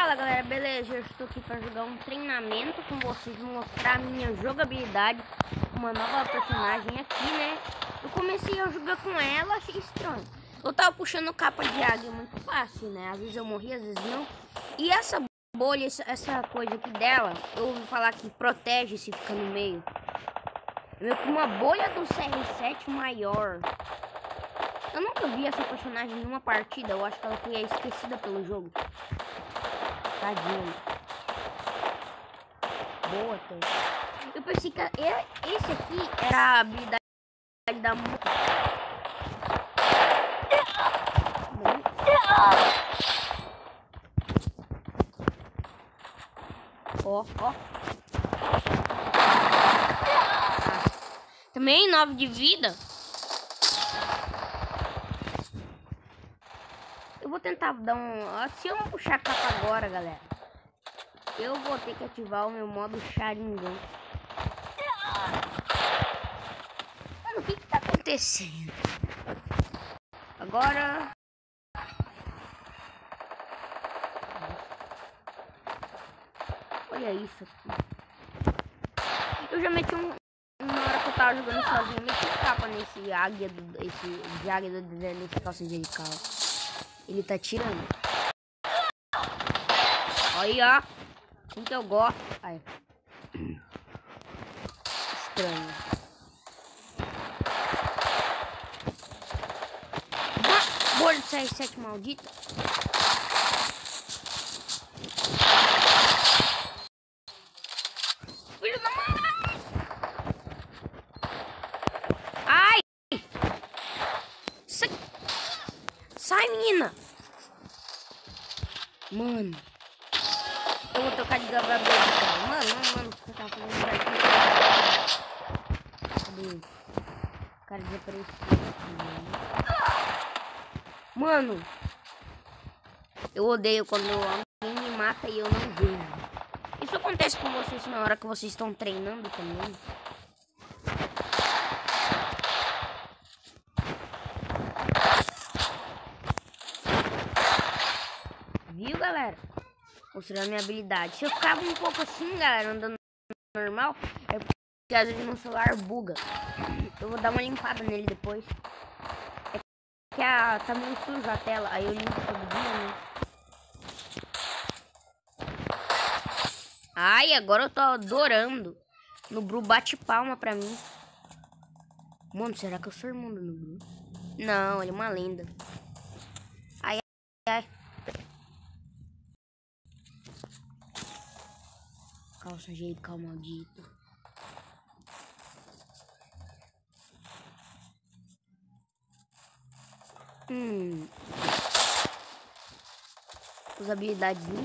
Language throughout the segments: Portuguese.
Fala galera, beleza? Eu estou aqui para jogar um treinamento com vocês, mostrar a minha jogabilidade com uma nova personagem aqui, né? Eu comecei a jogar com ela, achei estranho. Eu tava puxando capa de águia muito fácil, né? Às vezes eu morria, às vezes não. E essa bolha, essa coisa aqui dela, eu ouvi falar que protege se fica no meio. Meio que uma bolha do CR7 maior. Eu nunca vi essa personagem em uma partida, eu acho que ela foi esquecida pelo jogo. Tadinho. Boa, até. Eu pensei que esse aqui era a habilidade da moto. Ó, ó. Também 9 de vida. Eu vou tentar dar um... Se eu não puxar a capa agora, galera, eu vou ter que ativar o meu modo Sharingan. Mano, o que tá acontecendo? Agora... Olha isso aqui. Eu já meti na hora que eu tava jogando sozinho, eu meti capa nesse águia nesse calça angelical. Ele tá tirando. Olha, assim que eu gosto. Ai. Estranho. Bolha do CR7 maldito. Filho da mãe! Ai! Sai, menina! Mano, eu vou trocar de gravador, cara. Mano, você tá fazendo cadê? O cara desapareceu aqui, mano. Eu odeio quando alguém me mata e eu não vejo. Isso acontece com vocês na hora que vocês estão treinando também. Viu, galera? Mostrando a minha habilidade. Se eu ficava um pouco assim, galera, andando normal, é porque às vezes meu celular buga. Eu vou dar uma limpada nele depois. É que tá meio suja a tela, aí eu limpo todo dia, né? Ai, agora eu tô adorando. Nubru bate palma pra mim. Mano, será que eu sou irmão do Nubru? Não, ele é uma lenda. Ai, ai. Calça angelical maldito. As habilidades, né?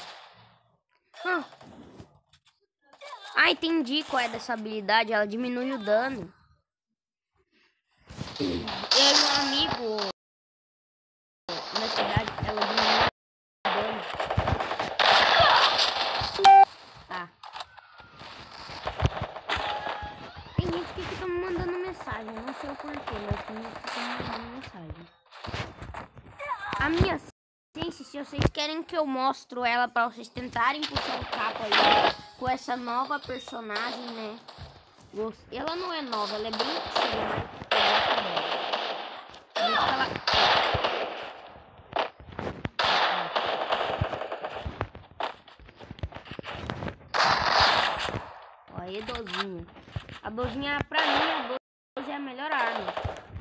Ah, entendi qual é dessa habilidade. Ela diminui o dano. Eu e um amigo na cidade, ela diminui o dano. Tá. Tem gente que fica me mandando mensagem. Não sei o porquê, mas tem gente que fica me mandando mensagem. A minha ciência, se vocês querem que eu mostro ela pra vocês tentarem puxar o capa aí com essa nova personagem, né? Ela não é nova, ela é bem antiga, mas eu gosto dela. Ó, aí, dozinha. A dozinha, pra mim, a 12 é a melhor arma.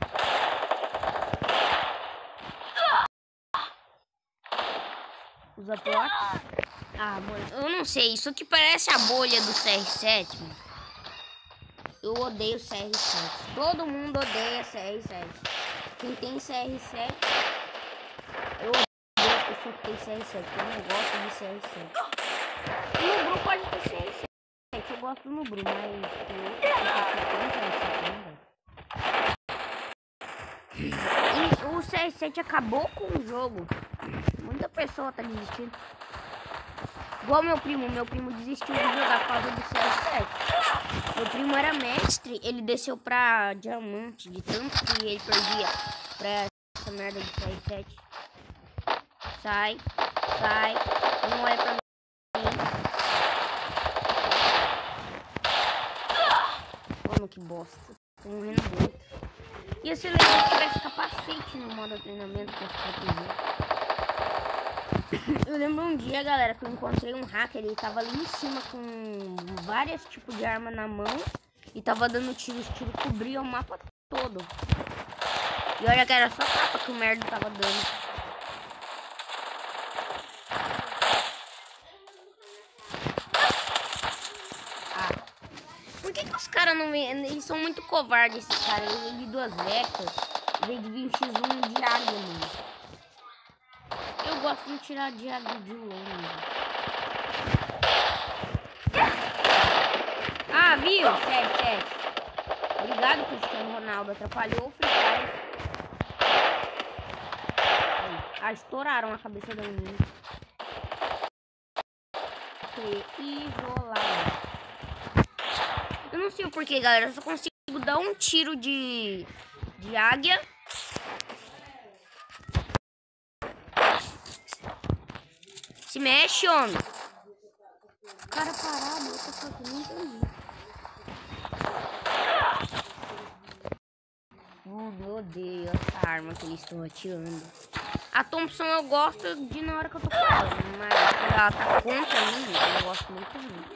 Usa plot. Ah, mano, eu não sei. Isso aqui parece a bolha do CR7, mano. Eu odeio CR7. Todo mundo odeia CR7. Quem tem CR7, eu odeio as pessoas que tem CR7. Eu não gosto de CR7. O Nubru pode ter CR7. Eu gosto do Nubru, mas o CR7 acabou com o jogo. Muita pessoa tá desistindo. Igual meu primo desistiu de jogar por causa do CR7. Meu primo era mestre, ele desceu pra diamante, de tanto que ele perdia pra essa merda do CR7. Sai, não olha que bosta. Tô morrendo muito. Ia ser legal se tivesse capacete no modo treinamento pra se proteger. Eu lembro um dia, galera, que eu encontrei um hacker. Ele tava ali em cima com vários tipos de arma na mão. E tava dando tiro. Os tiros cobriam o mapa todo. E olha que era só capa que o merda tava dando. Por que os caras não vêm? Eles são muito covardes, esses caras. Eu vi 2 vecas, em vez de vir um X1 de águia, mano. Eu gosto de tirar de águia de longe. Ah, viu? 7. Obrigado, Cristiano Ronaldo. Atrapalhou o Free Fire. Ah, estouraram a cabeça da menina. Isolado. Eu não sei o porquê, galera. Eu só consigo dar um tiro de águia. Se mexe, homem. O cara parado, eu tô fazendo, não entendi. Eu odeio essa arma que eles estão atirando. A Thompson eu gosto de na hora que eu tô com ela, mas quando ela tá contra mim, eu gosto muito muito.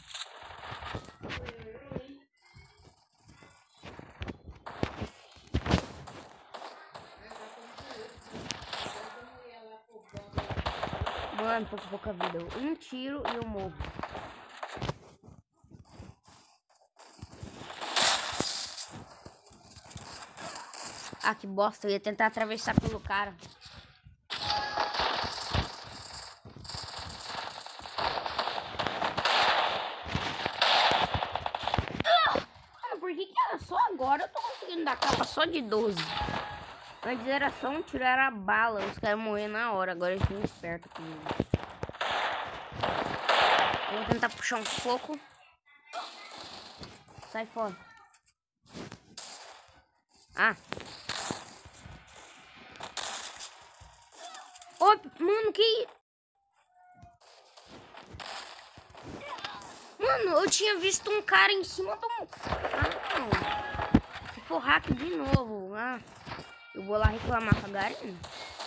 Mano, tô com pouca vida. Um tiro e eu morro. Ah, que bosta. Eu ia tentar atravessar pelo cara. Mano, por que era só agora eu tô conseguindo dar capa só de 12? Antes era só um tiro, era bala. Os caras morreram na hora. Agora eles estão espertos comigo. Eu vou tentar puxar um pouco. Sai fora. Ah. Ô, mano, que... Mano, eu tinha visto um cara em cima do... Ah, não. Se for hack de novo. Ah, eu vou lá reclamar com a Garena.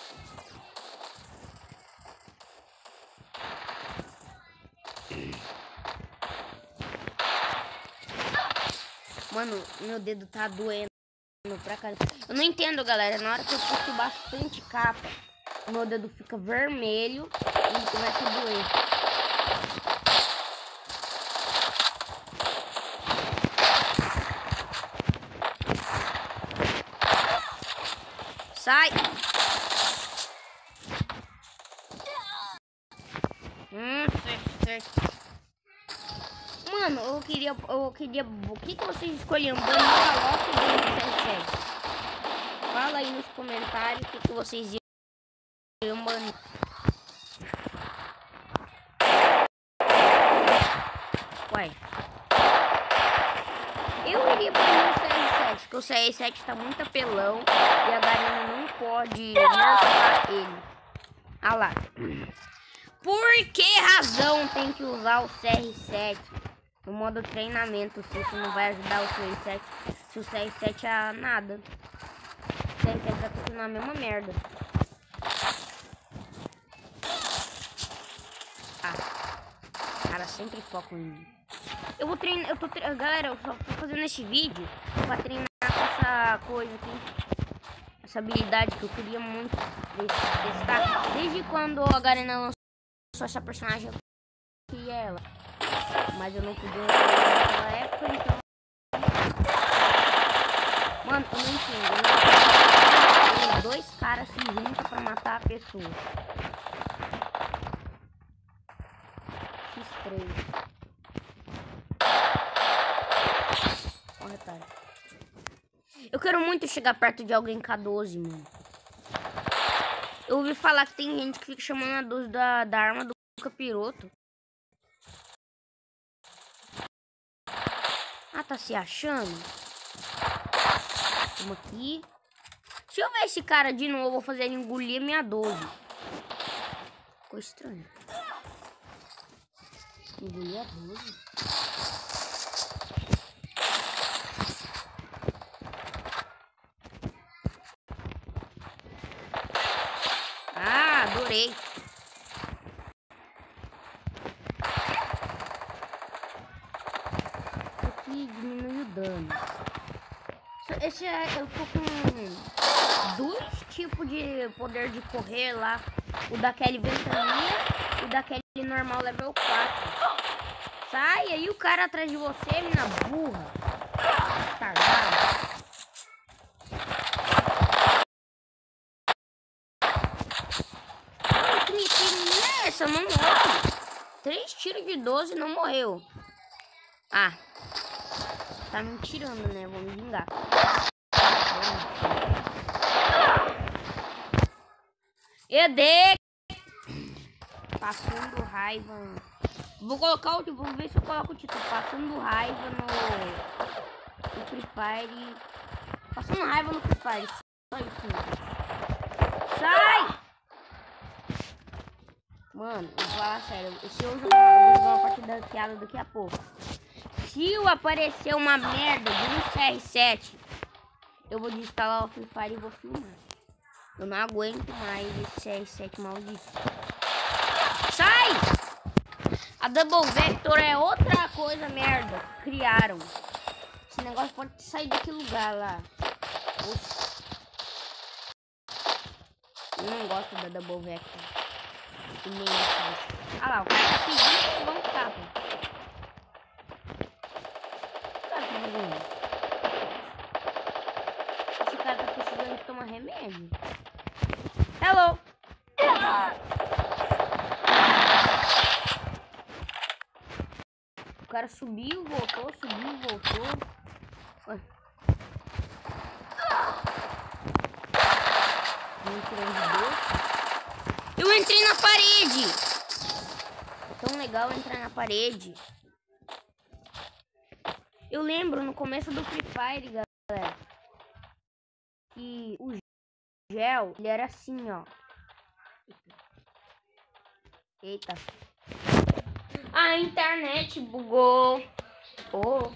Mano, meu dedo tá doendo pra caramba. Eu não entendo, galera. Na hora que eu puxo bastante capa, meu dedo fica vermelho e começa a doer. Sai! Mano, eu queria... O que vocês escolheram? Banho Galope ou Banho 77? Fala aí nos comentários o que vocês iam banir. Ué. Eu iria banir o CR7, porque o CR7 tá muito apelão e a Garena não pode nerfar ele. Ah lá. Por que razão tem que usar o CR7 no modo treinamento se isso não vai ajudar o CR7? Se o CR7 é nada. O CR7 vai continuar a mesma merda. Ah, cara, sempre foco em mim. Eu vou treinar, galera, eu só tô fazendo esse vídeo pra treinar com essa coisa aqui. Essa habilidade que eu queria muito testar. Desde quando a Garena lançou essa personagem, eu queria ela. Mas eu não podia naquela época, então... Mano, eu não entendo. Os 2 caras se juntam pra matar a pessoa. X3. Olha, cara. Eu quero muito chegar perto de alguém K12, mano. Eu ouvi falar que tem gente que fica chamando a 12 da arma do capiroto. Ah, tá se achando? Vamos aqui. Se eu ver esse cara de novo, eu vou fazer ele engolir minha 12. Ficou estranho. Engolir a 12. estourei. Isso aqui diminui o dano. Esse eu tô com 2 tipos de poder de correr lá. O daquele ventania e o daquele normal level 4. Sai aí o cara atrás de você, mina burra. Targado. Que tiro é essa? Não morre. 3 tiros de 12 e não morreu. Ah. Tá me tirando, né? Vou me vingar. ED! Passando raiva. Vou colocar o. Vamos ver se eu coloco o título. Passando raiva no Free Fire. Passando raiva no Free Fire. Só isso. Sai! Mano, vou falar sério. Se eu jogar uma partida hackeada daqui a pouco. Se eu aparecer uma merda de um CR7, eu vou desinstalar o Free Fire e vou filmar. Eu não aguento mais esse CR7 maldito. Sai! A Double Vector é outra coisa merda. Criaram. Esse negócio pode sair daquele lugar lá. Oxi. Eu não gosto da Double Vector. E nem isso. Ah lá, o cara tá pedindo que vamos capa. Esse cara tá precisando de tomar remédio. Hello! O cara subiu, voltou, subiu, voltou. Ué. Eu entrei na parede! É tão legal entrar na parede. Eu lembro no começo do Free Fire, galera, que o gel, ele era assim, ó. Eita. A internet bugou. Oh.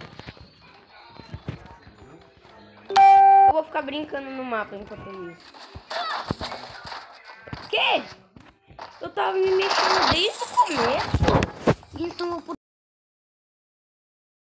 Eu vou ficar brincando no mapa enquanto isso. Que? Eu tava me mexendo desde o começo. Então eu